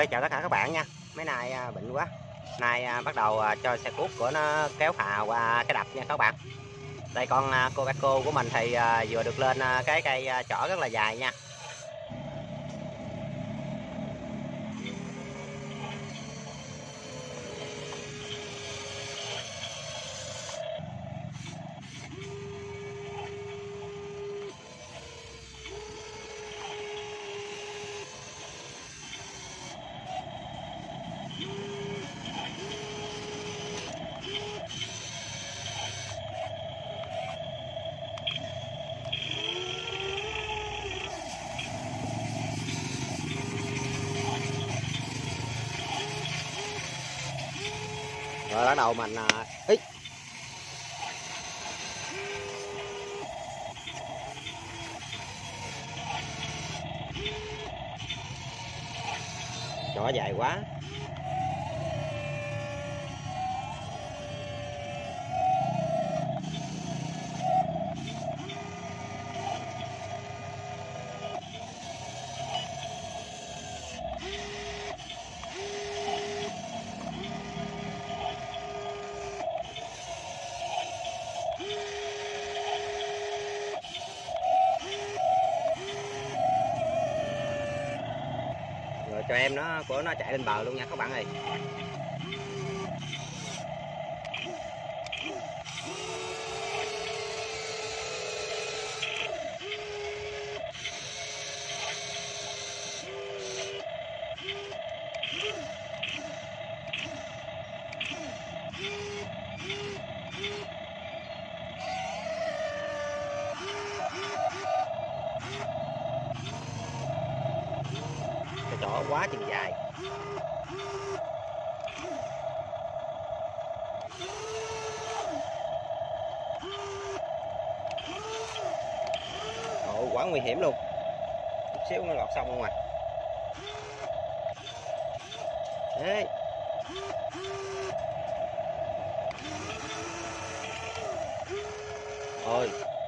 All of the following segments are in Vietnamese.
Rồi chào tất cả các bạn nha. Mấy nay bệnh quá. Nay bắt đầu cho xe cuốc của nó kéo phà qua cái đập nha các bạn. Đây con Kobeko của mình thì vừa được lên cái cây chỏ rất là dài nha. Rồi bắt đầu mình chỏ dài quá. Rồi cho em nó chạy lên bờ luôn nha các bạn ơi. Cái chỏ quá chừng dài. Ồ, quá nguy hiểm luôn. Chút xíu nó lọt xong không à. Đấy. Ôi.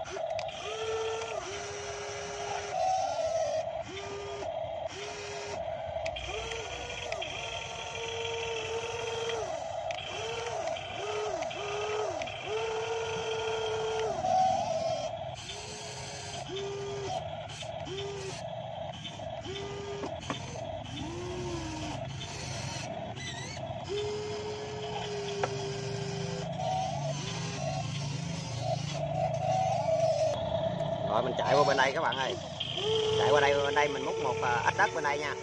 Rồi mình chạy qua bên đây các bạn ơi. Chạy qua đây, bên đây mình múc một ếch đất bên đây nha.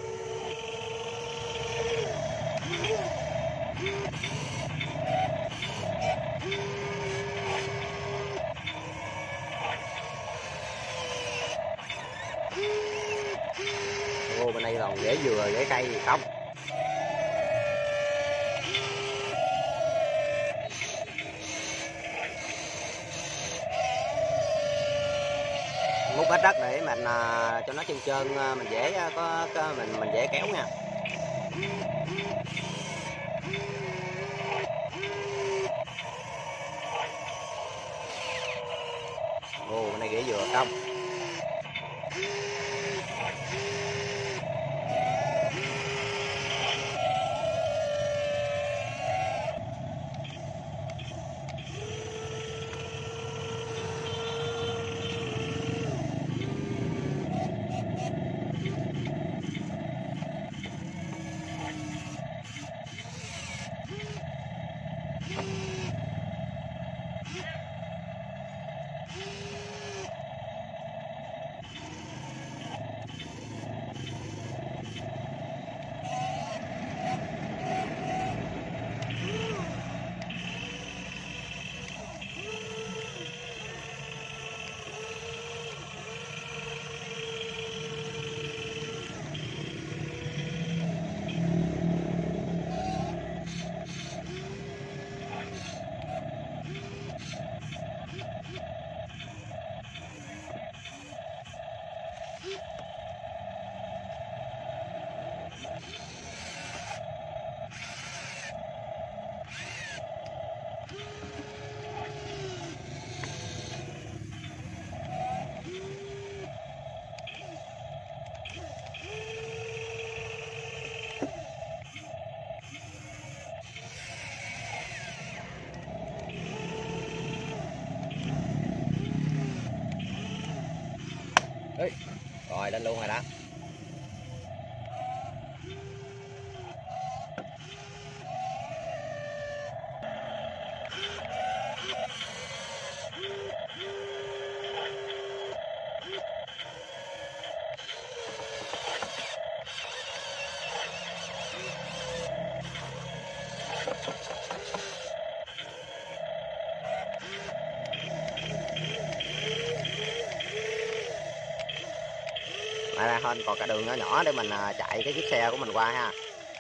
Ô, bên đây còn rễ dừa, rễ cây gì không. Múc ếch đất để mình cho nó trơn trơn, mình dễ mình dễ kéo nha. Ồ, bên đây rễ dừa không. Ê, rồi lên luôn rồi đó. Ra hơn còn cả đường nhỏ nhỏ để mình chạy cái chiếc xe của mình qua ha.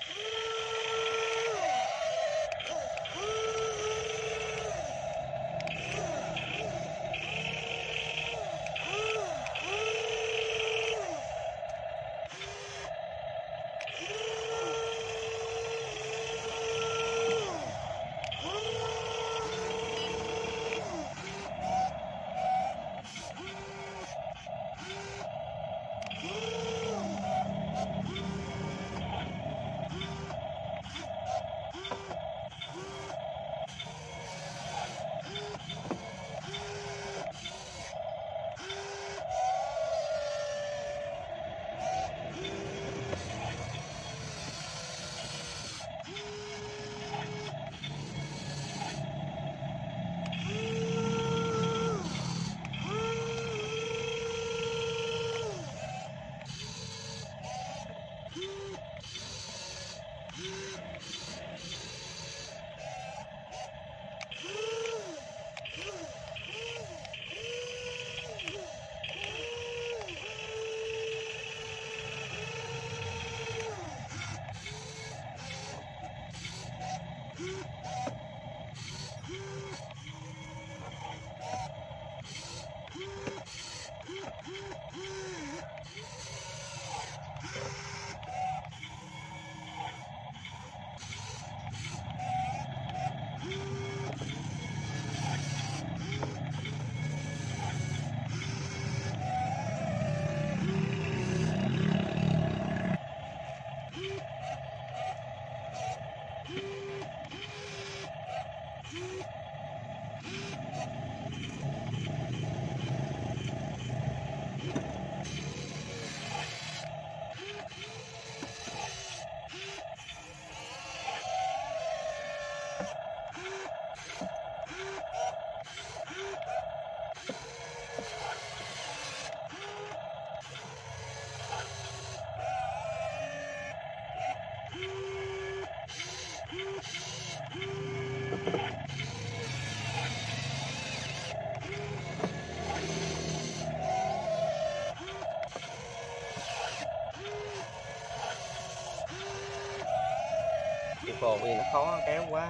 Cái cồn thì nó khó kéo quá.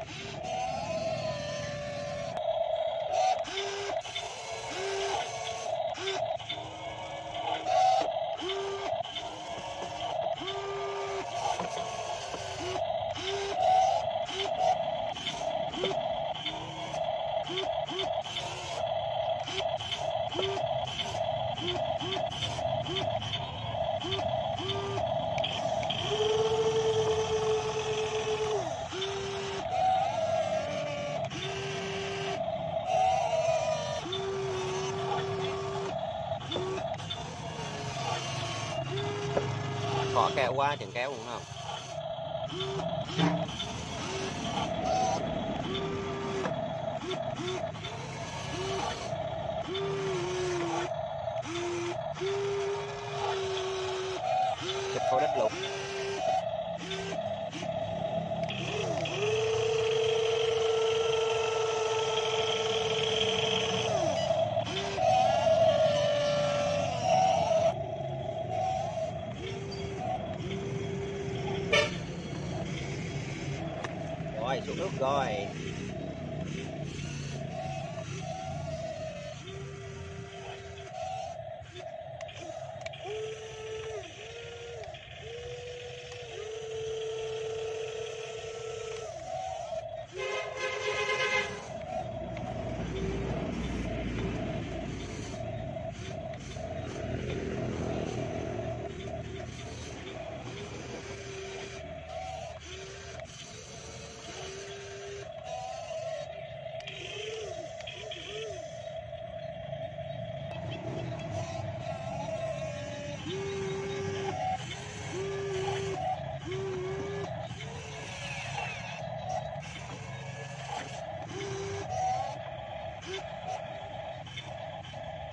Khó kéo quá, chừng kéo cũng không. Chụp khối đất lục. Rồi xuống nước rồi.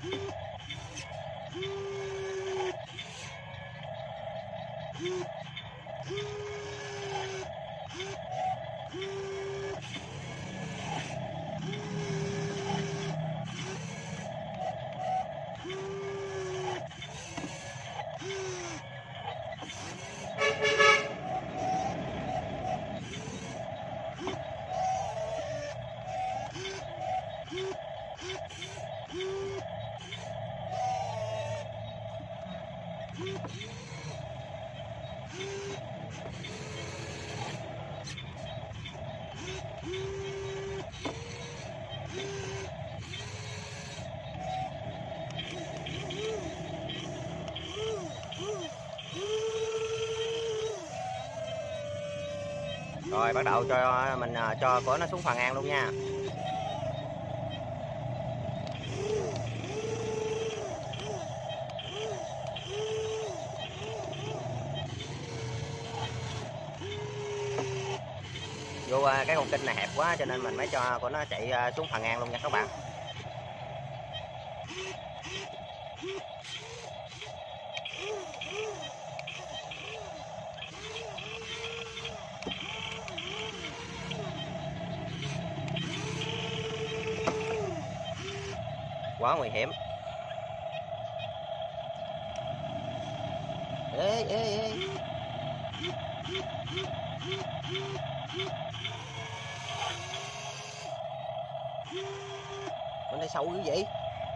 Rồi bắt đầu cho mình cho của nó xuống phà ngang luôn nha. Vô cái con kênh này hẹp quá cho nên mình mới cho của nó chạy xuống phà ngang luôn nha các bạn. Quá nguy hiểm. Ê, ê, ê. Bên đây sâu dữ vậy.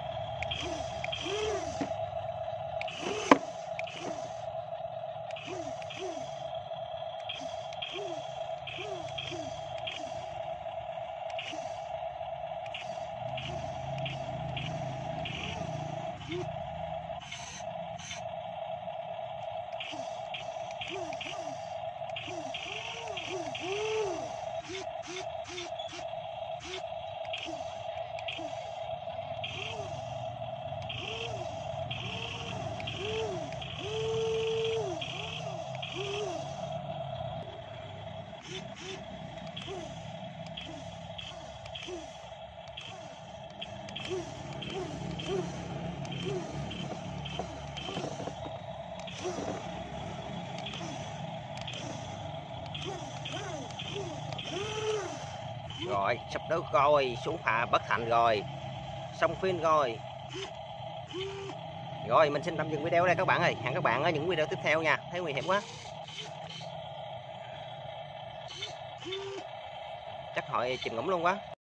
Rồi sắp được rồi, xuống phà bất thành rồi, xong phim rồi. Rồi mình xin tạm dừng video đây các bạn ơi, hẹn các bạn ở những video tiếp theo nha. Thấy nguy hiểm quá, chắc hội chìm ngủm luôn quá.